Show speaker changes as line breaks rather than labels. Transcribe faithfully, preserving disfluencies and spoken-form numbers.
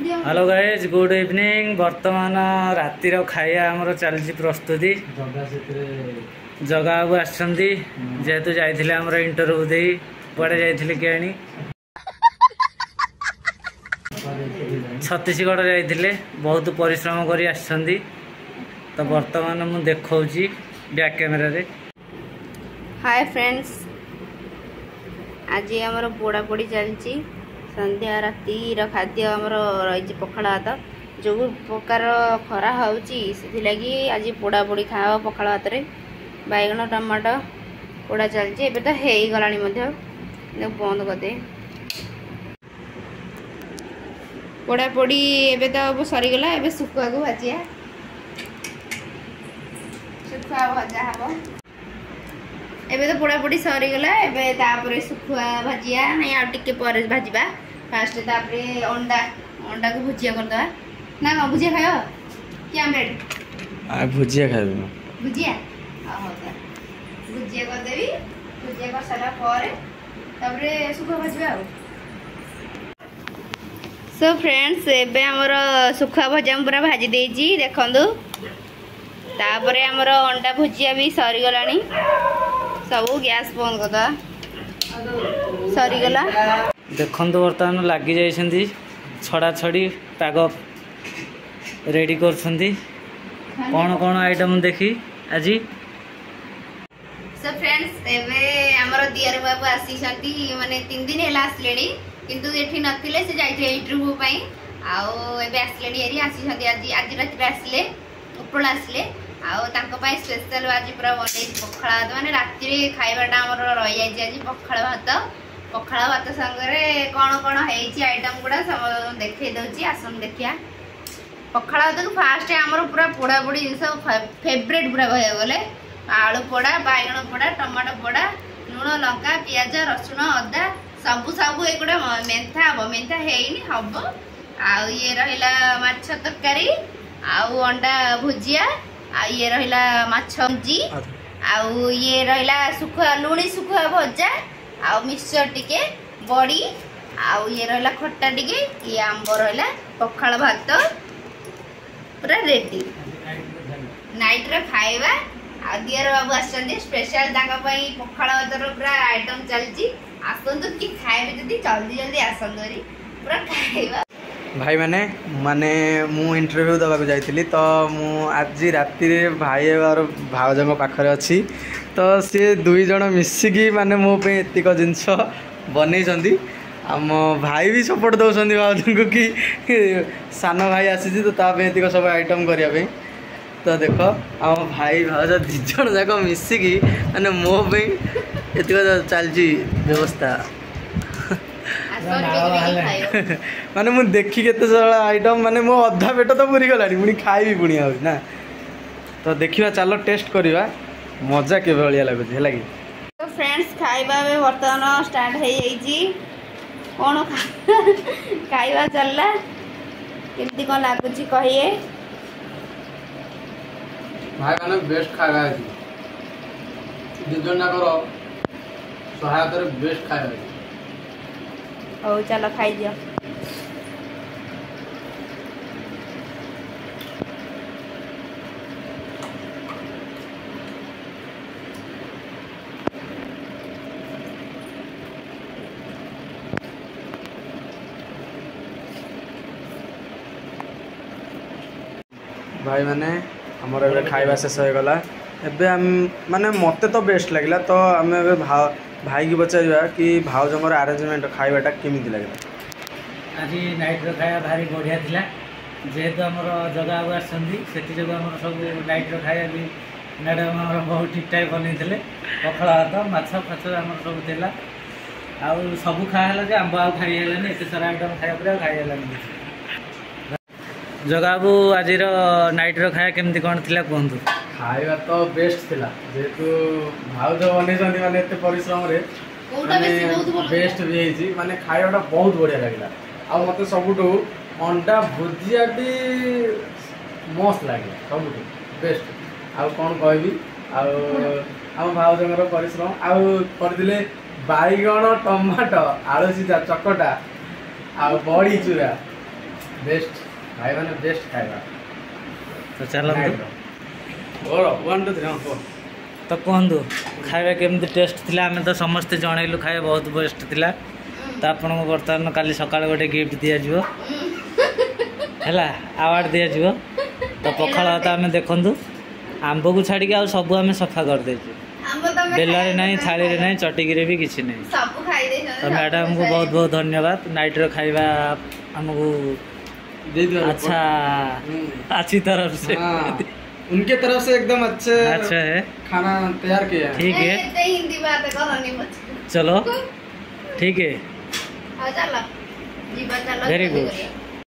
Hello guys good evening. बर्तमान रातिर खाया आमर चलती प्रस्तुति। जगह को आसछंती जेहेतु जाइथिले हमर इंटरव्यू दे पड़े जाइथिले केणी छत्तीसगढ़ जाइथिले बहुत परिश्रम करी आसछंती। तो बर्तमान मु देखौची बैक कैमरा रे।
हाय फ्रेंड्स, आज आमर पोड़ा पोड़ी चलची संध्या राति खाद्य आमर रही पखाड़ भात। जो प्रकार खरा होची लगी आज पोड़ा पोड़ी खाओ पखाड़ भात रे बैगन टमाटो पोड़ा चलची। एबे तो हे गलानी मध्य बंद करदे पोड़ा पोड़ी एबे तो सरीगला। एबे सुखुआ को भाजिया सुखुआ भजा हबो। एबे तो पोड़ा पोड़ी सरीगला। एबे तापरे सुखुआ भाजिया नहीं आ टिके पर भाजिबा। फास्ट तापरे अंडा अंडा को भुजिया कर दवा ना ना भुजिया खायो कि आमलेट
आ भुजिया खाइबो
भुजिया आ हो त भुजिया कर देबी। भुजिया कर सारा पर तापरे सुखुआ भाजिबा। सो फ्रेंड्स एबे हमर सुखुआ भजा पूरा भाजी देजी देखंदु। तापरे हमर अंडा भुजिया भी सरी गलानी। सब गैस बंद कर दवा सरी गला।
देखंतु बर्तमान लगी जाइछंती छड़ा छड़ी पाग रेडी करछंती। कौन कौन आइटम देखी आज।
सो फ्रेंड्स एबे हमर दियर बाबू आसी छंती माने तीन दिन हेला आसलेनी किंतु एठी नथिले से जाइथे इंटरव्यू पई। आउ एबे आसलेनी एरी आसी छंती आज आज रात आसले उपळ आसले। आउ तांको पई स्पेशल आज पूरा बनै पखाळ भात माने राति रे खाइबाटा हमर रहि जाई आज पखाळ भात। पखाळ भात संगरे कौन कौन हेची आइटम गुडा सब देखे दउची आसन देखिया। पखाळ भात को फास्ट हमर पूरा पोड़ा पोड़ी सब फेवरेट पूरा कहया गले आलू पोड़ा बैगन पोड़ा टमाटो पोड़ा लूण लंका पियाज रसुण अदा सब सब एगुड़ा मेंथा हम मेंथा हेनी हम। आउ ये रहिला माछ तरकारी आउ अंडा भुजिया आ ये रहिला माछ जी आउ ये रहिला सुखुआ लुणी सुखुआ भजा आउ मिक्सचर टिके बड़ी आउ ये रहिला खट्टा टिके ये आंब रहिला पखाळ भात पूरा रेडी नाइट रे खाइबा। आ दियर बाबू आछंदी स्पेशल ताका पई पखाळ भात रो पूरा आइटम चलची। आसंतु कि खाइबे जदी जल्दी जल्दी आसंदरी पूरा खाइबा।
भाई माने माने मु इंटरव्यू दबा को जाइथिली तो मु आज राति रे भाई और भाउजंग पाखरे अछि। तो सी दुई जन मिसिकी माने मो पे एतिक जिंस बनै छंदी। आम भाई भी सपोर्ट दउछंदी भाउजंग को कि सान भाई आसी तो ता पे एतिक सब आइटम करिया पे। तो देख आम भाई भाउज दी जन जाक मिसिकी माने मो पे एतिक चलची व्यवस्था। माने मु देखी केते सारा आइटम माने मो अधा पेट तो पूरी गलानी पुणी खाइबी पुणी आ ना। तो देखिबा चलो टेस्ट करिबा मजा के भलिया लागुछ है लागी।
तो फ्रेंड्स खाइबा में वर्तमान स्टार्ट हे जाईजी। कोन खाइबा चलला केमती कोन लागुछ कहिए।
भाई माने बेस्ट खाइबा है दिजन ना करो सहायता रे बेस्ट खाइबा।
हो चलो खाई दियो।
भाई माने हमर एबे खाइबा शेष हो गला। एबे हम माने मते तो बेस्ट लागला। तो हमें एबे भाव भाई की बचाइबा कि भाउजंगर अरेंजमेंट खाइबाटा केमिति लागला।
आज नाइट रो खाया भारी बढ़िया थिला। जेहेतु हमर जगह को आछंदी सेति जगह हमर सब नाइट रो खाया भी मैडम हमर बहुत ठीक ठाक बनैथिले। पखाळ भात माछ फाछ हमर सब थिला। आ सब खाइला जे आंबा खाइ हेलानी एते सारा आइटम खाया पर खाइ हेलानी। जगह को आज नाइट रो खाया केमिति कोन थिला कोंतु।
खाइबा तो बेस्ट थिला जेतु भाउज बनै छथि माने एते परिश्रम रे बेस्ट भी हेछि माने खाइबाटा बहुत बढ़िया लागला। आ मते सबुटो अंडा भुजिया भी मस्त लागला सबुटो बेस्ट। आ कोन कहबी आ हम भाउजंगर परिश्रम आ कर दिले बैगन टमाटो आलू सीधा चकटा आ बड़ी चूरा बेस्ट खाଇବା ना बेस्ट खाଇବା
तो चलतु
और वन टू थ्री हाँ कुह
तो कहतु खाଇବା केमती टेस्ट थिला आमे तो समस्ते जनइलु खाଇବା बहुत बेस्ट थिला तो आपन को बर्तमान काली सकाळ गोटे गिफ्ट दिया जिवो हैला अवार्ड दिया जिवो तो पखाल भात आमे देखंतु आंब को छाड़ी के आ सब आमे सफा कर देछु बेलारे नहीं थाली रे नहीं चटिकी रे भी किछि नहीं
सब खाई दे
तो मैडम को बहुत बहुत धन्यवाद नाइट रो खाଇବା हमको
दे दिया
अच्छा अच्छी तरफ से
हाँ, उनके तरफ से एकदम अच्छे
अच्छा है
खाना तैयार किया है
ठीक है
ए हिंदी बात करनी मत
चलो ठीक है
आ चलो जी बच्चा
Very good.